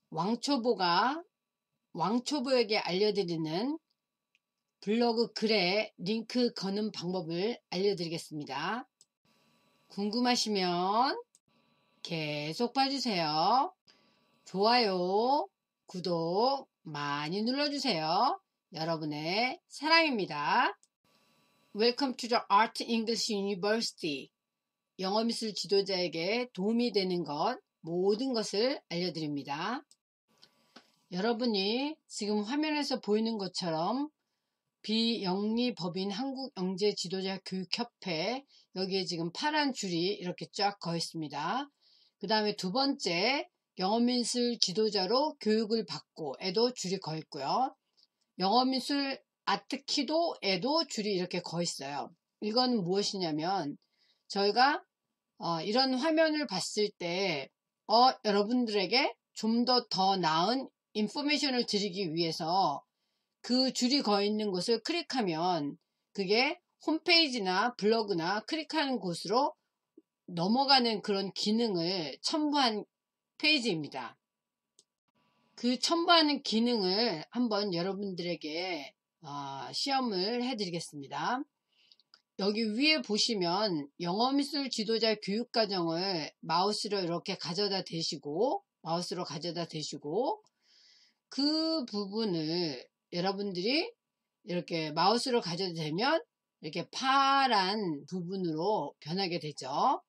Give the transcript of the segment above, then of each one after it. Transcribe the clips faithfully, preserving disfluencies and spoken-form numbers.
왕초보가 왕초보에게 알려드리는 블로그 글에 링크 거는 방법을 알려드리겠습니다. 궁금하시면 계속 봐주세요. 좋아요, 구독 많이 눌러주세요. 여러분의 사랑입니다. Welcome to the Art English University. 영어미술 지도자에게 도움이 되는 것, 모든 것을 알려드립니다. 여러분이 지금 화면에서 보이는 것처럼 비영리법인 한국영재지도자교육협회, 여기에 지금 파란 줄이 이렇게 쫙 거 있습니다. 그 다음에 두 번째, 영어미술 지도자로 교육을 받고에도 줄이 거 있고요. 영어미술 아트키도에도 줄이 이렇게 거 있어요. 이건 무엇이냐면 저희가 어, 이런 화면을 봤을 때 어, 여러분들에게 좀 더 더 나은 인포메이션을 드리기 위해서 그 줄이 거 있는 곳을 클릭하면 그게 홈페이지나 블로그나 클릭하는 곳으로 넘어가는 그런 기능을 첨부한 페이지입니다. 그 첨부하는 기능을 한번 여러분들에게 어, 시험을 해드리겠습니다. 여기 위에 보시면 영어미술 지도자 교육과정을 마우스로 이렇게 가져다 대시고 마우스로 가져다 대시고 그 부분을 여러분들이 이렇게 마우스로 가져다 대면 이렇게 파란 부분으로 변하게 되죠.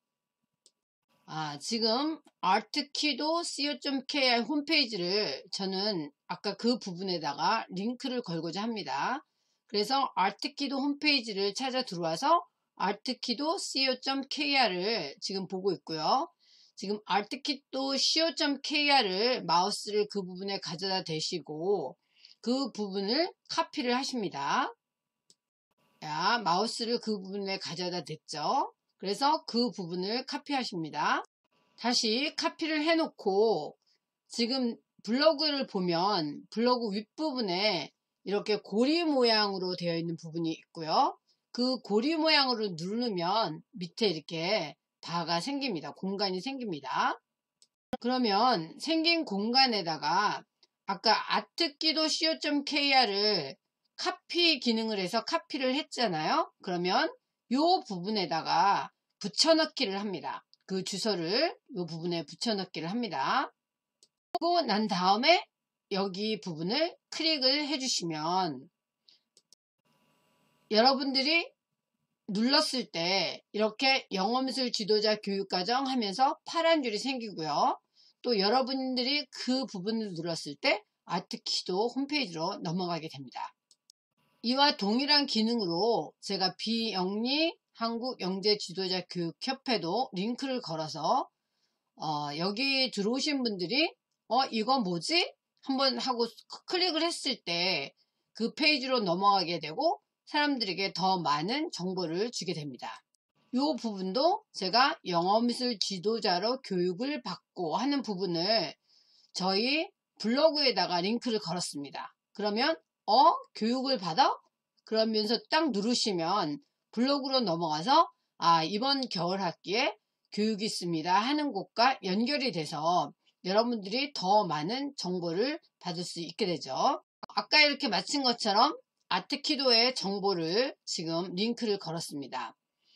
아, 지금 아트키도 co.kr 홈페이지를 저는 아까 그 부분에다가 링크를 걸고자 합니다. 그래서 아트키도 홈페이지를 찾아 들어와서 아트키도 co.kr을 지금 보고 있고요. 지금 아트키도 co.kr을 마우스를 그 부분에 가져다 대시고 그 부분을 카피를 하십니다. 자, 마우스를 그 부분에 가져다 댔죠. 그래서 그 부분을 카피하십니다. 다시 카피를 해놓고 지금 블로그를 보면 블로그 윗부분에 이렇게 고리 모양으로 되어 있는 부분이 있고요. 그 고리 모양으로 누르면 밑에 이렇게 바가 생깁니다. 공간이 생깁니다. 그러면 생긴 공간에다가 아까 아트키도 co.kr을 카피 기능을 해서 카피를 했잖아요. 그러면 이 부분에다가 붙여넣기를 합니다. 그 주소를 이 부분에 붙여넣기를 합니다. 그리고 난 다음에 여기 부분을 클릭을 해주시면 여러분들이 눌렀을 때 이렇게 영어미술 지도자 교육과정 하면서 파란 줄이 생기고요. 또 여러분들이 그 부분을 눌렀을 때 아트키도 홈페이지로 넘어가게 됩니다. 이와 동일한 기능으로 제가 비영리 한국영재지도자교육협회도 링크를 걸어서 어, 여기 들어오신 분들이 어 이거 뭐지? 한번 하고 클릭을 했을 때 그 페이지로 넘어가게 되고 사람들에게 더 많은 정보를 주게 됩니다. 이 부분도 제가 영어미술 지도자로 교육을 받고 하는 부분을 저희 블로그에다가 링크를 걸었습니다. 그러면 어? 교육을 받아? 그러면서 딱 누르시면 블로그로 넘어가서 아 이번 겨울 학기에 교육이 있습니다 하는 곳과 연결이 돼서 여러분들이 더 많은 정보를 받을 수 있게 되죠. 아까 이렇게 마친 것처럼 아트키도의 정보를 지금 링크를 걸었습니다.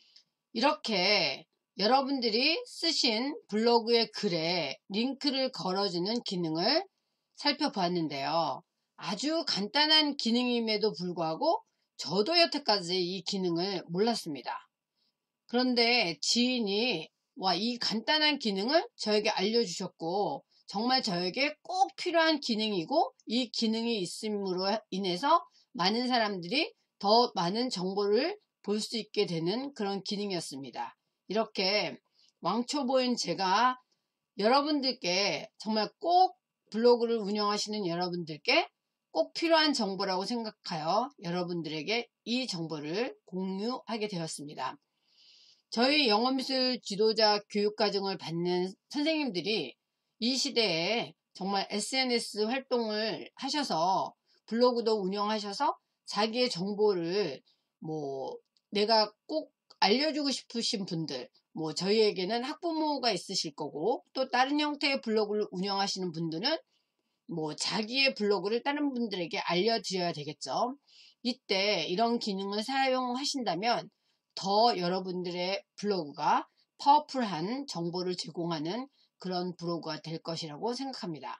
이렇게 여러분들이 쓰신 블로그의 글에 링크를 걸어주는 기능을 살펴보았는데요. 아주 간단한 기능임에도 불구하고 저도 여태까지 이 기능을 몰랐습니다. 그런데 지인이 와, 이 간단한 기능을 저에게 알려주셨고 정말 저에게 꼭 필요한 기능이고 이 기능이 있음으로 인해서 많은 사람들이 더 많은 정보를 볼 수 있게 되는 그런 기능이었습니다. 이렇게 왕초보인 제가 여러분들께 정말 꼭 블로그를 운영하시는 여러분들께 꼭 필요한 정보라고 생각하여 여러분들에게 이 정보를 공유하게 되었습니다. 저희 영어미술 지도자 교육과정을 받는 선생님들이 이 시대에 정말 에스엔에스 활동을 하셔서 블로그도 운영하셔서 자기의 정보를 뭐 내가 꼭 알려주고 싶으신 분들, 뭐 저희에게는 학부모가 있으실 거고 또 다른 형태의 블로그를 운영하시는 분들은 뭐 자기의 블로그를 다른 분들에게 알려드려야 되겠죠. 이때 이런 기능을 사용하신다면 더 여러분들의 블로그가 파워풀한 정보를 제공하는 그런 블로그가 될 것이라고 생각합니다.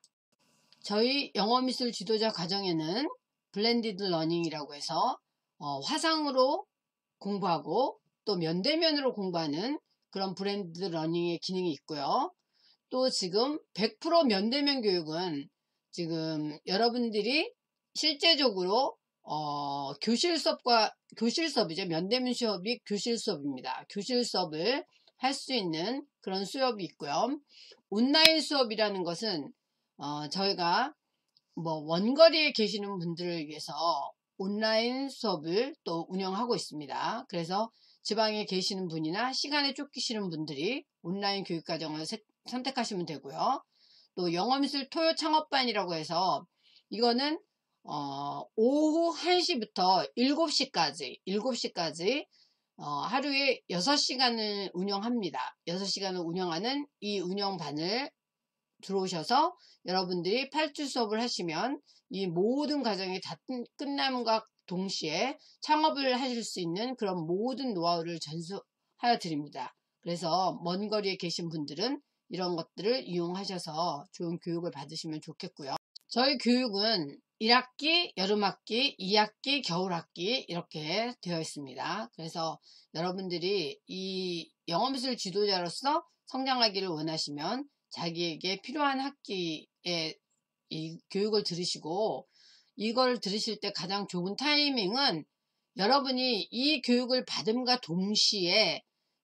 저희 영어미술 지도자 과정에는 블렌디드 러닝이라고 해서 어, 화상으로 공부하고 또 면대면으로 공부하는 그런 블렌디드 러닝의 기능이 있고요. 또 지금 백 퍼센트 면대면 교육은 지금 여러분들이 실제적으로 어, 교실 수업과 교실 수업이죠. 면대면 수업이 교실 수업입니다. 교실 수업을 할 수 있는 그런 수업이 있고요. 온라인 수업이라는 것은 어, 저희가 뭐 원거리에 계시는 분들을 위해서 온라인 수업을 또 운영하고 있습니다. 그래서 지방에 계시는 분이나 시간에 쫓기시는 분들이 온라인 교육과정을 선택하시면 되고요. 또 영어미술 토요 창업반이라고 해서 이거는 어, 오후 한 시부터 일곱 시까지 일곱 시까지 어, 하루에 여섯 시간을 운영합니다. 여섯 시간을 운영하는 이 운영반을 들어오셔서 여러분들이 팔 주 수업을 하시면 이 모든 과정이 다 끝남과 동시에 창업을 하실 수 있는 그런 모든 노하우를 전수하여 드립니다. 그래서 먼 거리에 계신 분들은 이런 것들을 이용하셔서 좋은 교육을 받으시면 좋겠고요. 저희 교육은 일 학기, 여름학기, 이 학기, 겨울학기 이렇게 되어 있습니다. 그래서 여러분들이 이 영어미술 지도자로서 성장하기를 원하시면 자기에게 필요한 학기에 이 교육을 들으시고 이걸 들으실 때 가장 좋은 타이밍은 여러분이 이 교육을 받음과 동시에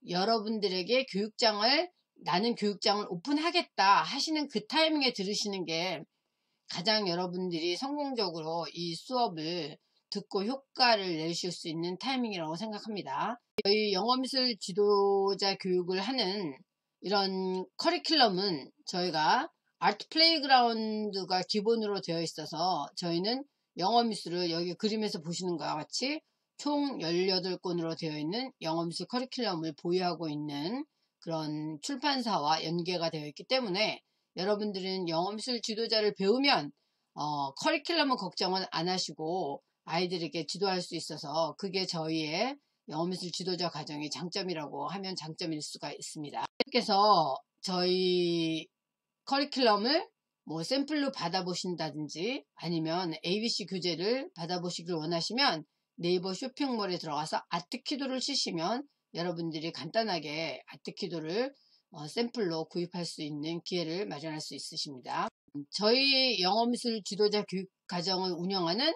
여러분들에게 교육장을 나는 교육장을 오픈하겠다 하시는 그 타이밍에 들으시는 게 가장 여러분들이 성공적으로 이 수업을 듣고 효과를 내실 수 있는 타이밍이라고 생각합니다. 저희 영어미술 지도자 교육을 하는 이런 커리큘럼은 저희가 아트 플레이그라운드가 기본으로 되어 있어서 저희는 영어미술을 여기 그림에서 보시는 것과 같이 총 열여덟 권으로 되어 있는 영어미술 커리큘럼을 보유하고 있는 그런 출판사와 연계가 되어 있기 때문에 여러분들은 영어미술 지도자를 배우면 어, 커리큘럼은 걱정은 안 하시고 아이들에게 지도할 수 있어서 그게 저희의 영어미술 지도자 과정의 장점이라고 하면 장점일 수가 있습니다. 그래서 저희 커리큘럼을 뭐 샘플로 받아보신다든지 아니면 에이비씨 교재를 받아보시길 원하시면 네이버 쇼핑몰에 들어가서 아트키도를 치시면 여러분들이 간단하게 아트키도를 어, 샘플로 구입할 수 있는 기회를 마련할 수 있으십니다. 저희 영어미술 지도자 교육 과정을 운영하는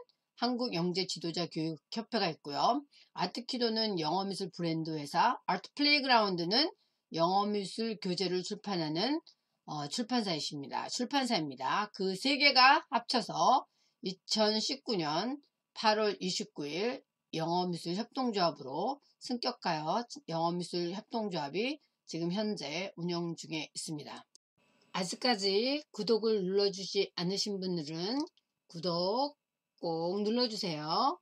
한국영재지도자교육협회가 있고요. 아트키도는 영어미술 브랜드 회사, 아트플레이그라운드는 영어미술 교재를 출판하는 어, 출판사이십니다. 출판사입니다. 그 세 개가 합쳐서 이천십구 년 팔월 이십구일 영어미술 협동조합으로 승격하여 영어미술 협동조합이 지금 현재 운영 중에 있습니다. 아직까지 구독을 눌러주지 않으신 분들은 구독 꼭 눌러주세요.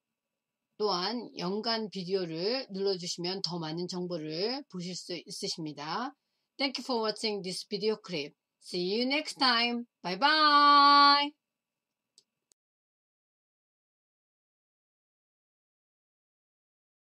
또한 연간 비디오를 눌러주시면 더 많은 정보를 보실 수 있으십니다. Thank you for watching this video clip. See you next time. Bye bye.